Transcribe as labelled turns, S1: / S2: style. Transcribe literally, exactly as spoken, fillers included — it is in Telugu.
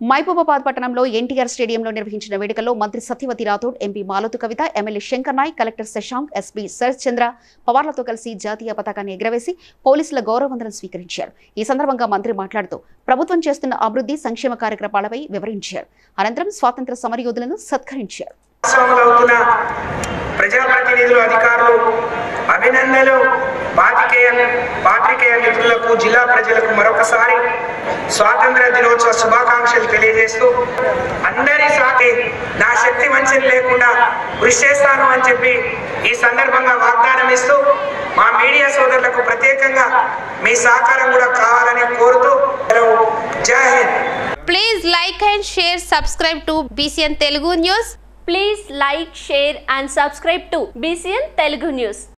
S1: మహబూబాబాద్ పట్టణంలో ఎన్టీఆర్ స్టేడియంలో నిర్వహించిన వేడుకల్లో మంత్రి Satyavathi Rathod, MP Maloth Kavitha, MLA Shankar Naik, collector Shashank, SP Sharath Chandra పవార్లతో కలిసి జాతీయ పతాకాన్ని ఎగురవేసి పోలీసుల గౌరవవందనం స్వీకరించారు. ఈ సందర్భంగా మంత్రి మాట్లాడుతూ ప్రభుత్వం చేస్తున్న అభివృద్ధి సంక్షేమ కార్యక్రమాలపై వివరించారు. అనంతరం స్వాతంత్ర సమరయోధులను సత్కరించారు.
S2: ప్రజాప్రతినిధులు, అధికారులు, అభినందనలు. పాత్రికేయ పాత్రికేయ మిత్రులకు, జిల్లా ప్రజలకు మరొకసారి స్వాతంత్ర దినోత్సవ శుభాకాంక్షలు తెలియజేస్తూ అందరి సాటి నా శక్తి వంచన లేకుండా కృషి చేస్తాను అని చెప్పి ఈ సందర్భంగా వాగ్దానం ఇస్తూ మా మీడియా సోదరులకు ప్రత్యేకంగా మీ సహకారం కూడా కావాలని కోరుతూ జై Hind.
S3: Please like and share, subscribe to Bcn Telugu News.
S4: Please like, share and subscribe to Bcn Telugu News.